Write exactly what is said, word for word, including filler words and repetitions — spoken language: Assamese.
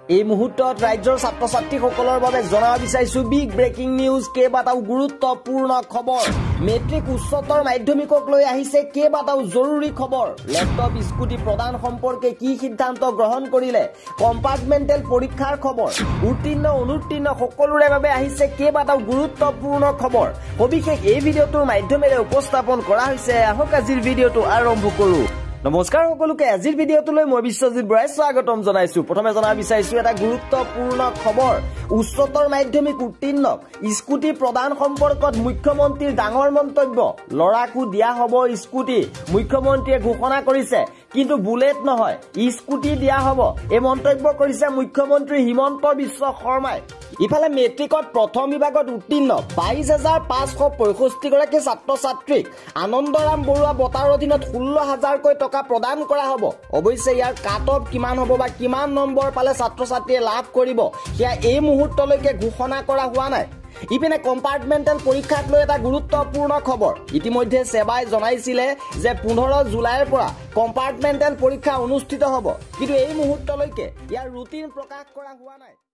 এই মুহূৰ্তত ৰাজ্যৰ ছাত্ৰ ছাত্ৰীসকলৰ বাবে জনাব বিচাৰিছো বিগ ব্ৰেকিং নিউজ কেইবাটাও গুৰুত্বপূৰ্ণ খবৰ মেট্ৰিক উচ্চতৰ মাধ্যমিকক লৈ আহিছে কেইবাটাও জৰুৰী খবৰ লেপটপ স্কুটি প্ৰদান সম্পৰ্কে কি সিদ্ধান্ত গ্ৰহণ কৰিলে কম্পাৰ্টমেণ্টেল পৰীক্ষাৰ খবৰ উত্তীৰ্ণ অনুত্তীৰ্ণ সকলোৰে বাবে আহিছে কেইবাটাও গুৰুত্বপূৰ্ণ খবৰ সবিশেষ এই ভিডিঅ'টোৰ মাধ্যমেৰে উপস্থাপন কৰা হৈছে আহক আজিৰ ভিডিঅ'টো আৰম্ভ কৰো নমস্কাৰ সকলোকে আজিৰ ভিডিঅ'টোলৈ মই বিশ্বজিত বৰাই স্বাগতম জনাইছো প্ৰথমে জনাব বিচাৰিছো এটা গুৰুত্বপূৰ্ণ খবৰ উচ্চতৰ মাধ্যমিক উত্তীৰ্ণক স্কুটি প্ৰদান সম্পৰ্কত মুখ্যমন্ত্ৰীৰ ডাঙৰ মন্তব্য লৰাকু দিয়া হ'ব স্কুটি মুখ্যমন্ত্ৰীয়ে ঘোষণা কৰিছে কিন্তু বুলেট নহয় স্কুটি দিয়া হ'ব এই মন্তব্য কৰিছে মুখ্যমন্ত্ৰী হিমন্ত বিশ্ব শৰ্মাই ইফালে মেট্ৰিকত প্ৰথম বিভাগত উত্তীৰ্ণ বাইশ হাজাৰ পাঁচশ পঁয়ষষ্ঠি গৰাকী ছাত্ৰ ছাত্ৰীক আনন্দৰাম বৰুৱা বঁটাৰ অধীনত ষোল্ল হাজাৰকৈ টকা প্ৰদান কৰা হ'ব অৱশ্যে ইয়াৰ কাট অফ কিমান হ'ব বা কিমান নম্বৰ পালে ছাত্ৰ ছাত্ৰীয়ে লাভ কৰিব সেয়া এই মুহূৰ্তলৈকে ঘোষণা কৰা হোৱা নাই ইপিনে কম্পাৰ্টমেণ্টেল পৰীক্ষাক লৈ এটা গুৰুত্বপূৰ্ণ খবৰ ইতিমধ্যে সেৱাই জনাইছিলে যে পোন্ধৰ জুলাইৰ পৰা কম্পাৰ্টমেণ্টেল পৰীক্ষা অনুষ্ঠিত হ'ব কিন্তু এই মুহূৰ্তলৈকে ইয়াৰ ৰুটিন প্ৰকাশ কৰা হোৱা নাই